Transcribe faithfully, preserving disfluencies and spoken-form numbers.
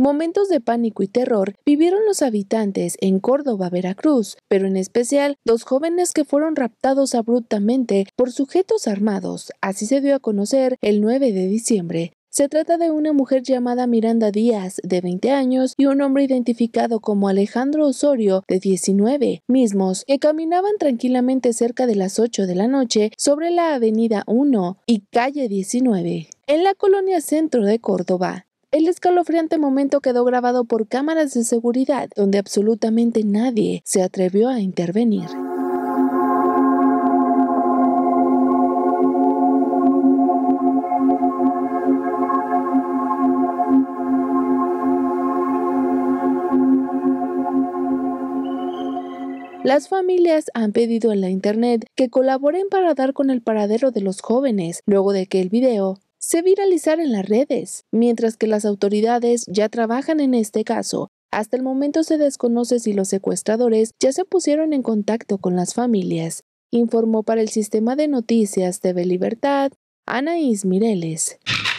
Momentos de pánico y terror vivieron los habitantes en Córdoba, Veracruz, pero en especial dos jóvenes que fueron raptados abruptamente por sujetos armados. Así se dio a conocer el nueve de diciembre. Se trata de una mujer llamada Miranda Díaz, de veinte años, y un hombre identificado como Alejandro Osorio, de diecinueve, mismos que caminaban tranquilamente cerca de las ocho de la noche sobre la avenida uno y calle diecinueve, en la colonia centro de Córdoba. El escalofriante momento quedó grabado por cámaras de seguridad, donde absolutamente nadie se atrevió a intervenir. Las familias han pedido en la internet que colaboren para dar con el paradero de los jóvenes, luego de que el video se viralizara en las redes, mientras que las autoridades ya trabajan en este caso. Hasta el momento se desconoce si los secuestradores ya se pusieron en contacto con las familias, informó para el sistema de noticias T V Libertad Anaís Mireles.